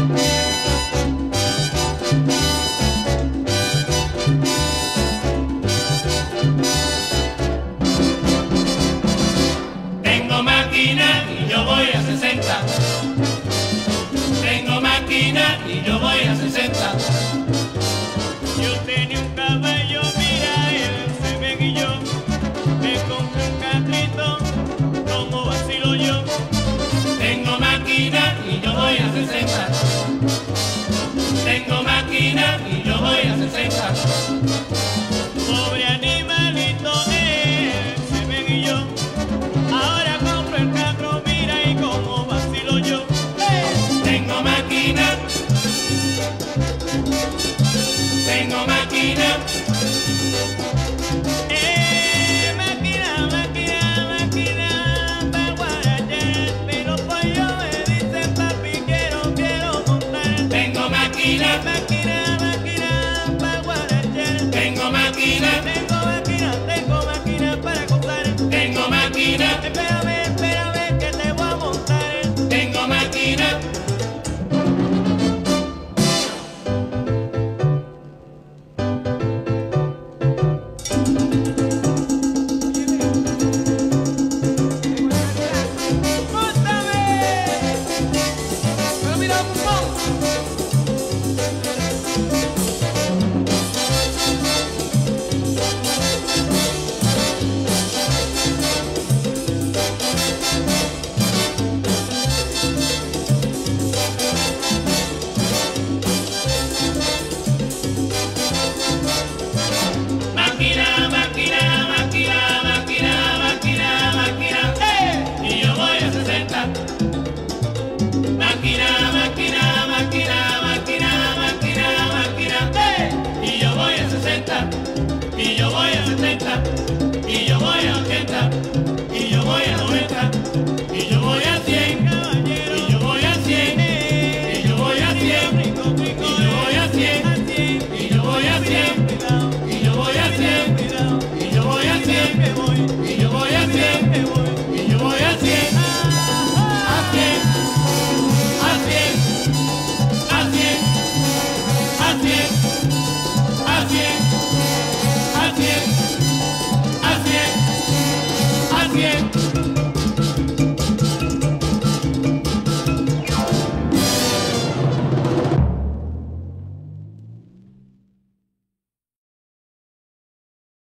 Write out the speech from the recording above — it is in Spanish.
Tengo máquina y yo voy a 60. Tengo máquina y yo voy a 60. Yo tenía un caballo, mira, él se me guilló. Me compré un cabrito, como vacilo yo. Tengo máquina y yo voy a 60. Tengo máquina y yo voy a 60. Pobre animalito, él se me guilló. Ahora compro el carro, mira, y como vacilo yo. Tengo máquina. Tengo máquina. Máquina, máquina, máquina, para guarachar. Pero pollo me dicen, papi, quiero montar. Tengo máquina. Máquina, máquina, para guarachar. Tengo máquina. Tengo máquina para contar. Tengo máquina. Espérame, que te voy a montar. Tengo máquina.